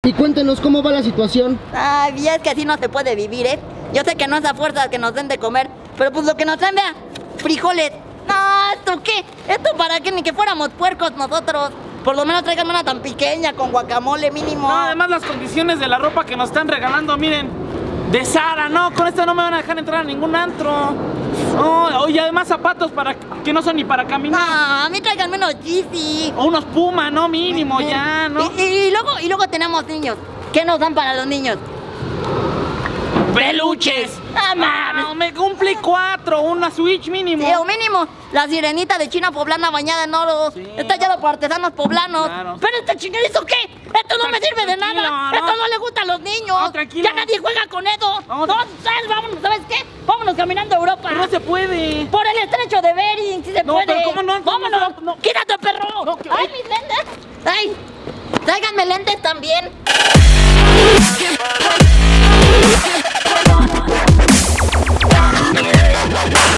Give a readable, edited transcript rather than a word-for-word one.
Y cuéntenos cómo va la situación. Ay, y es que así no se puede vivir, ¿eh? Yo sé que no es a fuerza que nos den de comer, pero pues lo que nos den, vea, frijoles. No, ¿esto qué? ¿Esto para qué? Ni que fuéramos puercos nosotros. Por lo menos tráiganme una tan pequeña con guacamole mínimo. No, además las condiciones de la ropa que nos están regalando, miren, de Zara, no, con esta no me van a dejar entrar a ningún antro. No, y además zapatos para que no son ni para caminar. No, a mí tráiganme unos Yeezy. O unos Puma, no, mínimo, ya, ¿no? Y luego tenemos niños. ¿Qué nos dan para los niños? ¡Peluches! ¡Ah, mames! No, me cumplí 4, una Switch mínimo. Sí, o mínimo, la sirenita de China poblana bañada en oro. Sí. Está hallada por artesanos poblanos. Claro. Pero este chingadizo, ¿qué? Esto no me sirve de Tranquilo, nada. ¿no? Esto no le gusta a los niños. No, tranquilo. Ya nadie juega con eso. No, No, vámonos, ¿sabes qué? Vámonos caminando a Europa. Pero no se puede. Por el estrecho de Bering, si se No, puede. pero ¿cómo no? Vámonos. No. Quítate, perro. No, Ay, mis lentes. Ay, tráiganme lentes también.